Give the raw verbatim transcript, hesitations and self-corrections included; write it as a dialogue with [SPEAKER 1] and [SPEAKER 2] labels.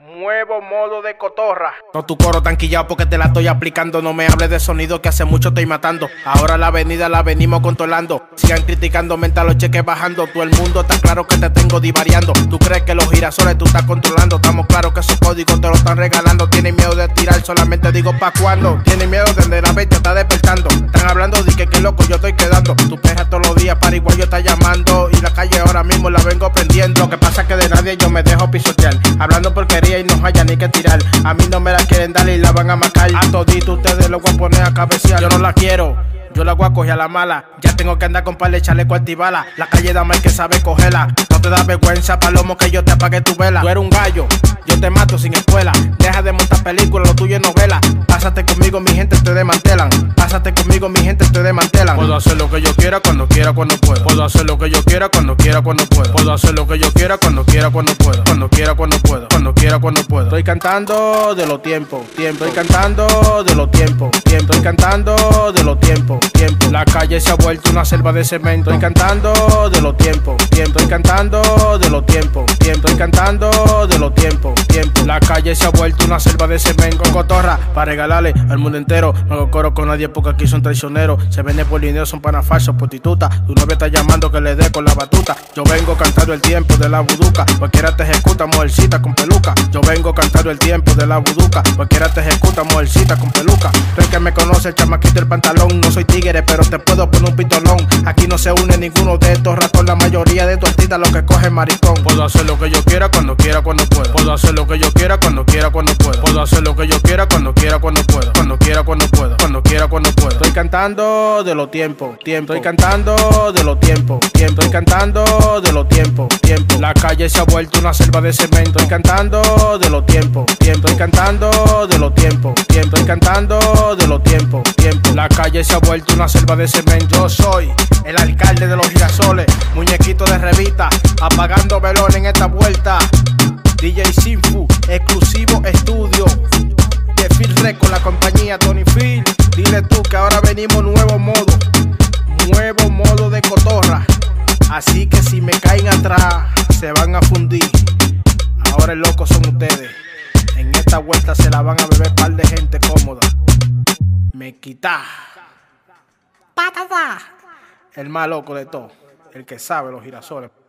[SPEAKER 1] Nuevo modo de cotorra.
[SPEAKER 2] No tu coro tanquillado porque te la estoy aplicando. No me hables de sonido que hace mucho estoy matando. Ahora la avenida la venimos controlando. Sigan criticando mientras los cheques bajando. Todo el mundo está claro que te tengo divariando. Tú crees que los girasoles tú estás controlando. Estamos claros que esos códigos te lo están regalando. Tienes miedo de tirar, solamente digo pa' cuando. Tienes miedo de la bestia está despertando. Están hablando de que qué loco yo estoy quedando. Tu perra todos los días para igual yo está llamando. Y la calle ahora mismo la vengo prendiendo. Lo que pasa es que de nadie yo me dejo pisotear. Hablando porquería y no haya ni que tirar. A mí no me la quieren dar y la van a macar. A todito ustedes lo voy a poner a cabecear. Yo no la quiero, yo la voy a coger a la mala. Ya tengo que andar con par de chaleco antibala. La calle dama el que sabe cogerla. No te da vergüenza, palomo, que yo te apague tu vela. Tú eres un gallo, yo te mato sin escuela. Deja de montar películas, lo tuyo es novela. Pásate conmigo, mi gente te desmantelan. Pásate conmigo, mi gente te desmantelan. Puedo hacer lo que yo quiera, cuando quiera, cuando pueda. Puedo hacer lo que yo quiera, cuando quiera, cuando pueda. Puedo hacer lo que yo quiera, cuando quiera, cuando pueda. Cuando quiera, cuando pueda. Cuando quiera, cuando pueda. Estoy cantando de los tiempos, tiempo. Estoy cantando de los tiempos, tiempo. Estoy cantando de los tiempos, tiempo. La calle se ha vuelto una selva de cemento. Estoy cantando de los tiempos, tiempo. Estoy cantando de los tiempos, tiempo. Estoy cantando de los tiempos, tiempo. La calle se ha vuelto una selva de cemento. Cotorra para regalarle al mundo entero. No hago coro con nadie porque aquí son traicioneros. Se venden por dinero, son panas falsos, prostitutas. Tu novia está llamando que le dé con la batuta. Yo vengo cantando el tiempo de la buduca. Cualquiera te ejecuta, mujercita con peluca. Yo vengo cantando el tiempo de la buduca. Cualquiera te ejecuta, mujercita con peluca. Tú el que me conoce, el chamaquito el pantalón. No soy tigre, pero te puedo poner un pitolón. Aquí no se une ninguno de estos ratos. La mayoría de tu artistas lo que coge maricón. Puedo hacer lo que yo quiera, cuando quiera, cuando pueda. Puedo hacer lo que yo quiera, cuando quiera, cuando pueda. Puedo hacer lo que yo quiera, cuando quiera, cuando pueda. Cuando quiera, cuando pueda. Cuando quiera, cuando pueda. Estoy cantando de los tiempos, tiempo. Estoy cantando de los tiempos, tiempo. Estoy cantando de los tiempos, tiempo. La calle se ha vuelto una selva de cemento. Estoy cantando de los tiempos, tiempo. Estoy cantando de los tiempos, tiempo. Estoy cantando de los tiempos, tiempo. La calle se ha vuelto una selva de cemento. Yo soy el alcalde de los girasoles, muñequito de revista, apagando velones en esta vuelta. D J Sinfu, exclusivo estudio de Phil Record, la compañía Tony Phil. Dile tú que ahora venimos nuevo modo, nuevo modo de cotorra. Así que si me caen atrás, se van a fundir. Ahora el loco son ustedes. En esta vuelta se la van a beber par de gente cómoda. Me quita. Patata. El más loco de todo, el que sabe los girasoles.